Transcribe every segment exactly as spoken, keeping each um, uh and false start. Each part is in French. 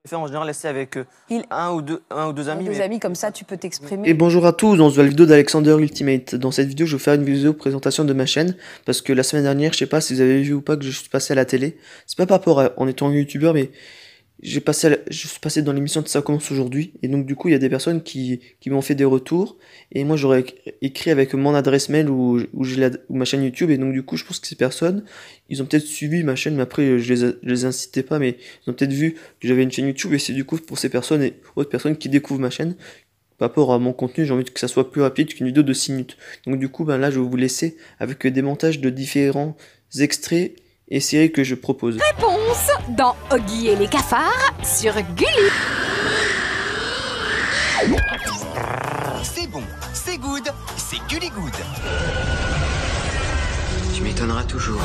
faire en général c'est avec euh, Il... un ou deux, un ou deux amis. Deux mais... amis, comme ça tu peux t'exprimer. Et bonjour à tous, dans cette nouvelle vidéo d'Alexander Ultimate. Dans cette vidéo, je vais faire une vidéo présentation de ma chaîne, parce que la semaine dernière, je sais pas si vous avez vu ou pas que je suis passé à la télé. C'est pas par rapport à, en étant youtubeur, mais j'ai passé à la, je suis passé dans l'émission de Ça commence aujourd'hui, et donc du coup, il y a des personnes qui, qui m'ont fait des retours, et moi j'aurais écrit avec mon adresse mail ou, ou j'ai la, ou ma chaîne YouTube, et donc du coup, je pense que ces personnes, ils ont peut-être suivi ma chaîne, mais après, je les, je les incitais pas, mais ils ont peut-être vu que j'avais une chaîne YouTube, et c'est du coup pour ces personnes et autres personnes qui découvrent ma chaîne. Par rapport à mon contenu, j'ai envie que ça soit plus rapide qu'une vidéo de six minutes. Donc du coup, ben là, je vais vous laisser avec des montages de différents extraits et séries que je propose. Réponse dans Oggy et les cafards sur Gulli. C'est bon, c'est good, c'est Gulli Good. Tu m'étonneras toujours.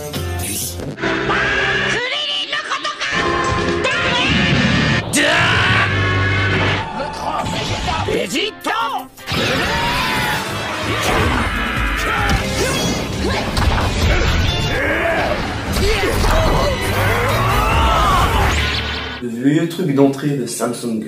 Hésitant. Le vieux truc d'entrée de Samsung.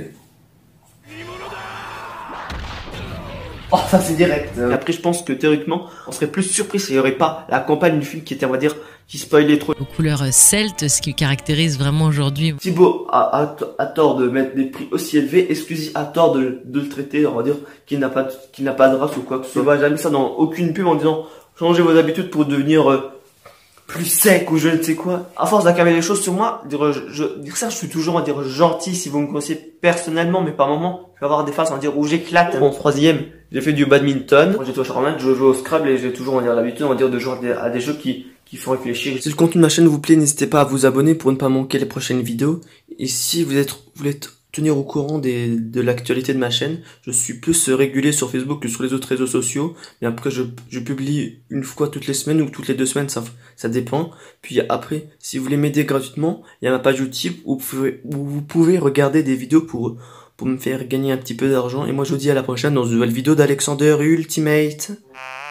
Oh, ça c'est direct. Après, je pense que théoriquement, on serait plus surpris s'il n'y aurait pas la campagne du film qui était, on va dire, qui spoilait trop. Aux couleurs celtes, ce qui caractérise vraiment aujourd'hui. Thibaut a, a, a tort de mettre des prix aussi élevés, Exclusive a tort de, de le traiter, on va dire, qu'il n'a pas, de- qu'il n'a pas de race ou quoi que ce soit. On va jamais ça dans aucune pub en disant changez vos habitudes pour devenir euh, plus sec ou je ne sais quoi. À force d'accabler les choses sur moi, dire, je, je- dire ça, je suis toujours, on va dire, gentil si vous me connaissez personnellement, mais par moment, je vais avoir des phases, on va dire, où j'éclate. En troisième, j'ai fait du badminton. Moi, j'étais au Charlemagne, je joue au Scrabble et j'ai toujours, on va dire, l'habitude, on va dire, de jouer à des, à des jeux qui, qui font réfléchir. Si le contenu de ma chaîne vous plaît, n'hésitez pas à vous abonner pour ne pas manquer les prochaines vidéos. Et si vous êtes, vous voulez être tenir au courant des, de l'actualité de ma chaîne, je suis plus régulier sur Facebook que sur les autres réseaux sociaux. Mais après, je, je publie une fois toutes les semaines ou toutes les deux semaines, ça, ça dépend. Puis après, si vous voulez m'aider gratuitement, il y a ma page YouTube où vous pouvez, où vous pouvez regarder des vidéos pour, pour me faire gagner un petit peu d'argent. Et moi, je vous dis à la prochaine dans une nouvelle vidéo d'Alexander Ultimate.